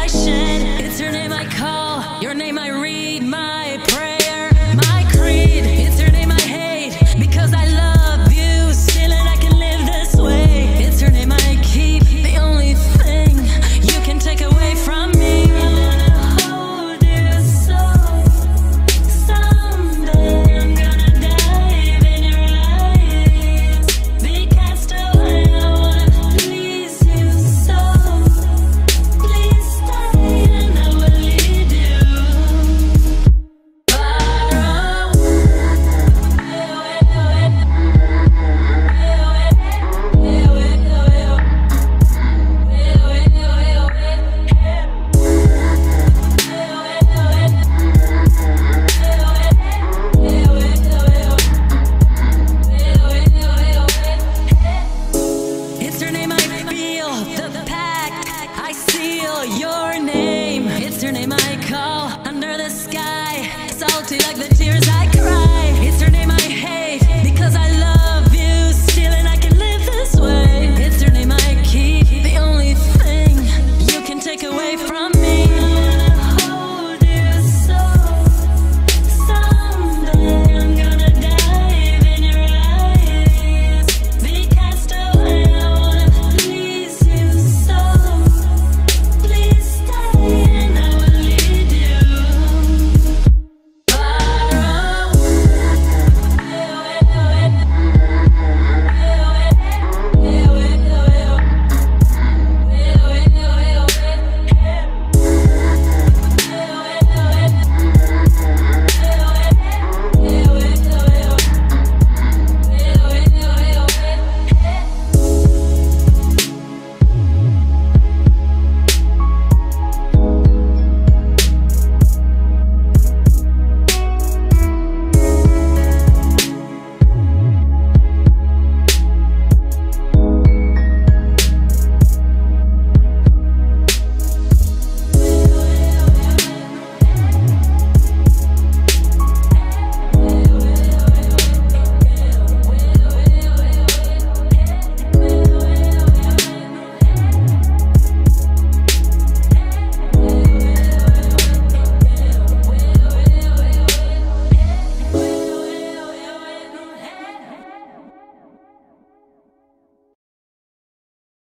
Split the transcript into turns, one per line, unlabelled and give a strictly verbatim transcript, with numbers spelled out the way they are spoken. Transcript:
I shed. It's your name I call, your name I read, my prayer, my creed. It's your name I hate, because I love you still and I can live this way. It's your name I keep, the only thing you can take away from me. I wanna hold you so someday I'm gonna dive in your eyes, be cast away. I wanna please you so, please stay and I will lead you far It's your name I feel, the pact I seal, your name. It's your name I call, under the sky, salty like the tears I